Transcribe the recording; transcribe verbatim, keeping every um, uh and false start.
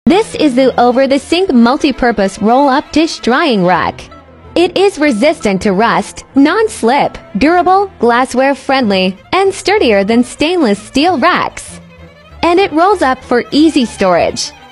This is the over-the-sink multi-purpose roll-up dish drying rack. It is resistant to rust, non-slip, durable, glassware-friendly, and sturdier than stainless steel racks. And it rolls up for easy storage.